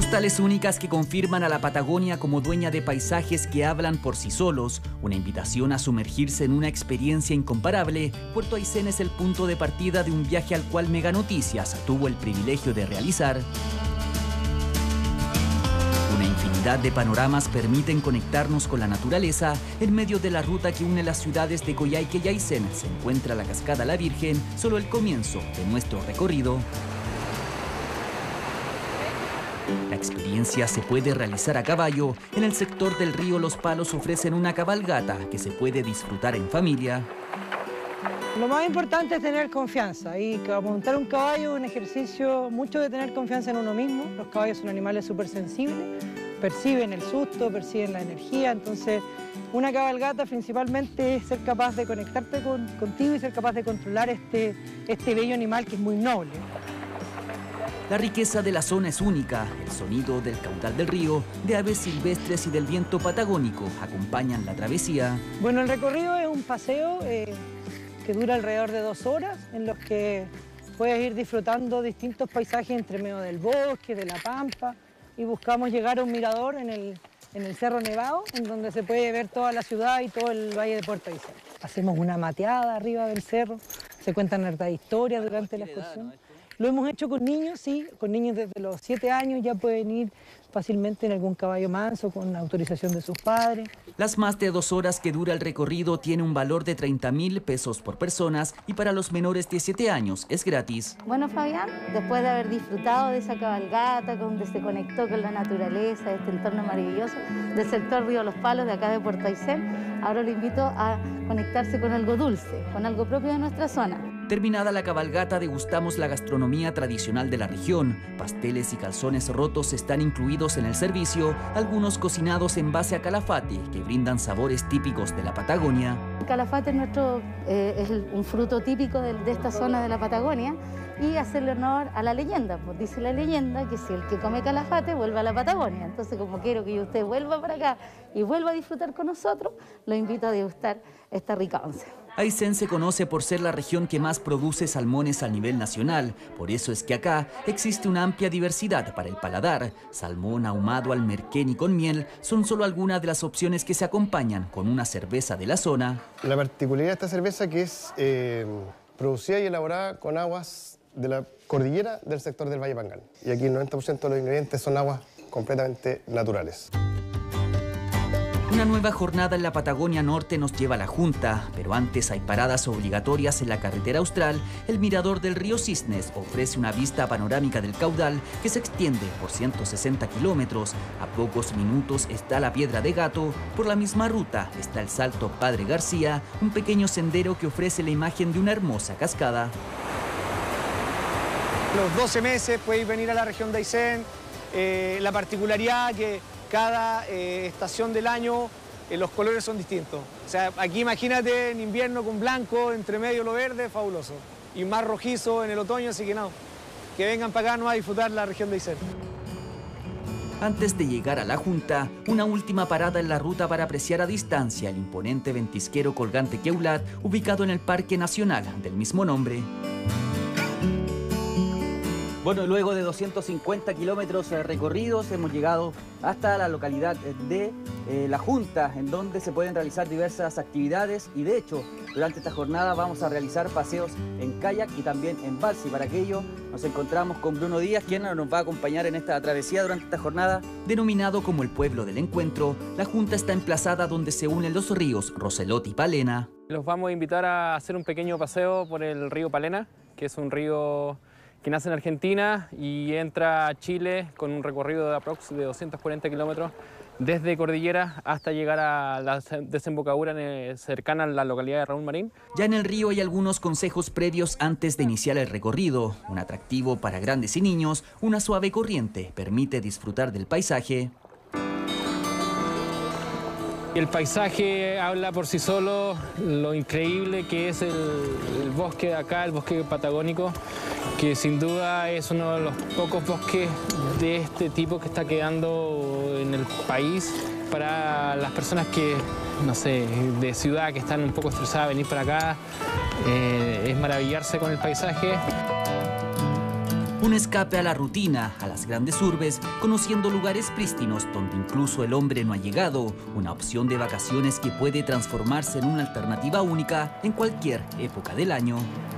Postales únicas que confirman a la Patagonia como dueña de paisajes que hablan por sí solos, una invitación a sumergirse en una experiencia incomparable. Puerto Aysén es el punto de partida de un viaje al cual Mega Noticias tuvo el privilegio de realizar. Una infinidad de panoramas permiten conectarnos con la naturaleza. En medio de la ruta que une las ciudades de Coyhaique y Aysén se encuentra la Cascada La Virgen, solo el comienzo de nuestro recorrido. La experiencia se puede realizar a caballo. En el sector del río Los Palos ofrecen una cabalgata que se puede disfrutar en familia. Lo más importante es tener confianza y montar un caballo es un ejercicio mucho de tener confianza en uno mismo. Los caballos son animales súper sensibles, perciben el susto, perciben la energía, entonces una cabalgata principalmente es ser capaz de conectarte contigo y ser capaz de controlar este bello animal que es muy noble. La riqueza de la zona es única. El sonido del caudal del río, de aves silvestres y del viento patagónico acompañan la travesía. Bueno, el recorrido es un paseo que dura alrededor de 2 horas, en los que puedes ir disfrutando distintos paisajes entre medio del bosque, de la pampa, y buscamos llegar a un mirador en el Cerro Nevado, en donde se puede ver toda la ciudad y todo el valle de Puerto Aysén. Hacemos una mateada arriba del cerro, se cuentan hartas historias durante la excursión. Lo hemos hecho con niños, sí, con niños desde los 7 años ya pueden ir fácilmente en algún caballo manso con autorización de sus padres. Las más de 2 horas que dura el recorrido tiene un valor de 30.000 pesos por personas y para los menores de 7 años es gratis. Bueno, Fabián, después de haber disfrutado de esa cabalgata, donde se conectó con la naturaleza, este entorno maravilloso del sector Río Los Palos de acá de Puerto Aysén, ahora lo invito a conectarse con algo dulce, con algo propio de nuestra zona. Terminada la cabalgata, degustamos la gastronomía tradicional de la región. Pasteles y calzones rotos están incluidos en el servicio, algunos cocinados en base a calafate, que brindan sabores típicos de la Patagonia. El calafate es un fruto típico de esta zona de la Patagonia y hacerle honor a la leyenda. Pues dice la leyenda que si el que come calafate vuelve a la Patagonia. Entonces, como quiero que usted vuelva para acá y vuelva a disfrutar con nosotros, lo invito a degustar esta rica once. Aysén se conoce por ser la región que más produce salmones a nivel nacional. Por eso es que acá existe una amplia diversidad para el paladar. Salmón ahumado al merquén y con miel son solo algunas de las opciones que se acompañan con una cerveza de la zona. La particularidad de esta cerveza que es producida y elaborada con aguas de la cordillera del sector del Valle Pangán. Y aquí el 90% de los ingredientes son aguas completamente naturales. Una nueva jornada en la Patagonia Norte nos lleva a la Junta, pero antes hay paradas obligatorias en la carretera austral. El mirador del río Cisnes ofrece una vista panorámica del caudal que se extiende por 160 kilómetros. A pocos minutos está la Piedra de Gato. Por la misma ruta está el Salto Padre García, un pequeño sendero que ofrece la imagen de una hermosa cascada. Los 12 meses puedes venir a la región de Aysén. La particularidad que cada estación del año los colores son distintos. O sea, aquí imagínate en invierno con blanco, entre medio lo verde, fabuloso. Y más rojizo en el otoño, así que no. Que vengan para acá no a disfrutar la región de Aysén. Antes de llegar a la Junta, una última parada en la ruta para apreciar a distancia el imponente ventisquero colgante Queulat, ubicado en el Parque Nacional del mismo nombre. Bueno, luego de 250 kilómetros recorridos hemos llegado hasta la localidad de La Junta, en donde se pueden realizar diversas actividades y de hecho durante esta jornada vamos a realizar paseos en kayak y también en balsa y para aquello nos encontramos con Bruno Díaz, quien nos va a acompañar en esta travesía durante esta jornada. Denominado como el pueblo del encuentro, La Junta está emplazada donde se unen los ríos Roselot y Palena. Los vamos a invitar a hacer un pequeño paseo por el río Palena, que es un río que nace en Argentina y entra a Chile con un recorrido de aproximadamente 240 kilómetros desde Cordillera hasta llegar a la desembocadura cercana a la localidad de Raúl Marín. Ya en el río hay algunos consejos previos antes de iniciar el recorrido. Un atractivo para grandes y niños, una suave corriente permite disfrutar del paisaje. El paisaje habla por sí solo, lo increíble que es el bosque de acá, el bosque patagónico, que sin duda es uno de los pocos bosques de este tipo que está quedando en el país. Para las personas que, no sé, de ciudad, que están un poco estresadas, venir para acá, es maravillarse con el paisaje. Un escape a la rutina, a las grandes urbes, conociendo lugares prístinos donde incluso el hombre no ha llegado. Una opción de vacaciones que puede transformarse en una alternativa única en cualquier época del año.